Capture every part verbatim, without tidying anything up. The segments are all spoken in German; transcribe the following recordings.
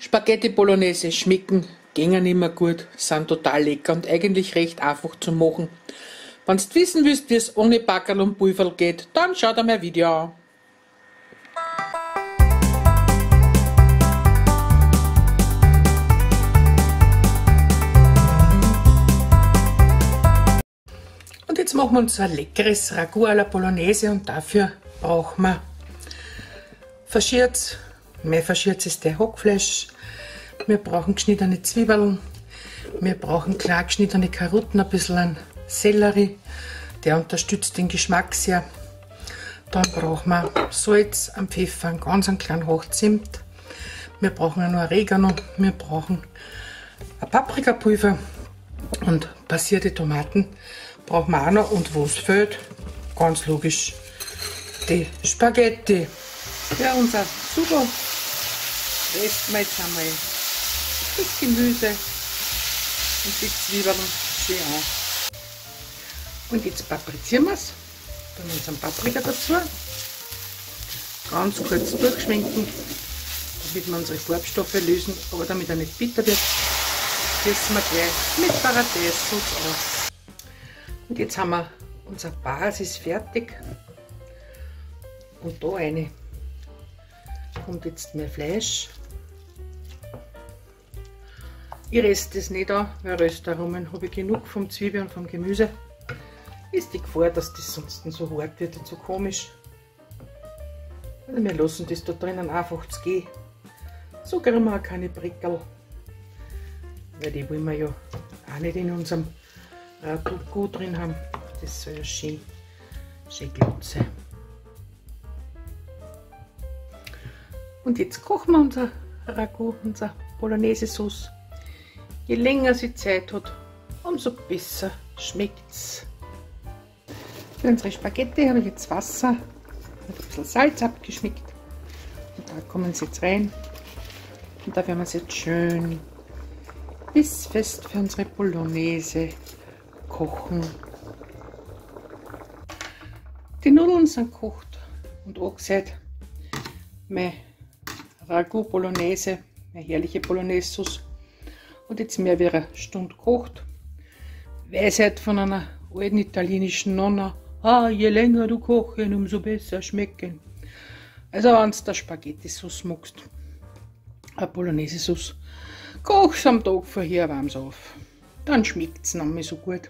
Spaghetti Bolognese schmecken, gängen immer gut, sind total lecker und eigentlich recht einfach zu machen. Wenn du wissen willst, wie es ohne Backerl und Pulverl geht, dann schau dir mein Video an. Und jetzt machen wir uns ein leckeres Ragout à la Bolognese und dafür brauchen wir Faschierz. Mein Faschierz ist der Hackfleisch. Wir brauchen geschnittene Zwiebeln. Wir brauchen klar geschnittene Karotten, ein bisschen an Sellerie. Der unterstützt den Geschmack sehr. Dann brauchen wir Salz, einen Pfeffer, einen ganz kleinen Hochzimt. Wir brauchen noch Oregano. Wir brauchen ein Paprikapulver und passierte Tomaten brauchen wir auch noch. Und was fehlt? Ganz logisch, die Spaghetti. Ja, unser super Rest wir jetzt einmal das Gemüse und die Zwiebeln schön an. Und jetzt paprizieren wir es. Dann unseren Paprika dazu. Ganz kurz durchschwenken, damit wir unsere Farbstoffe lösen, aber damit er nicht bitter wird, gießen wir gleich mit Paradeissauce aus. Und jetzt haben wir unser Basis fertig. Und da rein kommt jetzt mein Fleisch. Ich reste es nicht an, weil röstarum habe ich genug vom Zwiebeln und vom Gemüse. Ist die Gefahr, dass das sonst so hart wird und so komisch. Also wir lassen das da drinnen einfach zu gehen. So kriegen wir auch keine Brickerl. Weil die wollen wir ja auch nicht in unserem Ragout drin haben. Das soll ja schön, schön glatt sein. Und jetzt kochen wir unser Ragout, unser Bolognese-Sauce. Je länger sie Zeit hat, umso besser schmeckt es. Für unsere Spaghetti habe ich jetzt Wasser und ein bisschen Salz abgeschmeckt. Und da kommen sie jetzt rein. Und da werden wir es jetzt schön bissfest für unsere Bolognese kochen. Die Nudeln sind gekocht und angesät. Mein Ragout Bolognese, meine herrliche Bolognese-Sauce. Und jetzt mehr wie eine Stunde gekocht. Weisheit von einer alten italienischen Nonna. Ah, je länger du kochen, umso besser schmecken. Also wenn du der Spaghetti-Sauce magst, eine Bolognese-Sauce, koch es am Tag vorher warm auf. Dann schmeckt es nämlich so gut.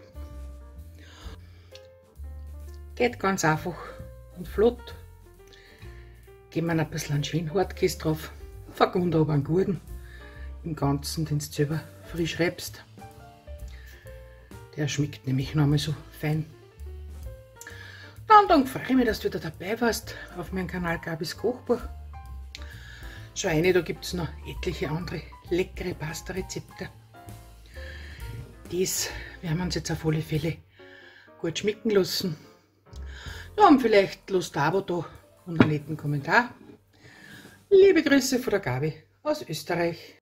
Geht ganz einfach und flott. Geben wir ein bisschen einen schönen Hartkäse drauf. Vergund aber einen guten. Im Ganzen, den du selber frisch reibst. Der schmeckt nämlich noch einmal so fein. Und dann freue ich mich, dass du wieder dabei warst auf meinem Kanal Gabis Kochbuch. Schau rein, da gibt es noch etliche andere leckere Pasta-Rezepte. Das werden wir uns jetzt auf alle Fälle gut schmecken lassen. Ja, und vielleicht lasst ein Abo da und einen netten Kommentar. Liebe Grüße von der Gabi aus Österreich.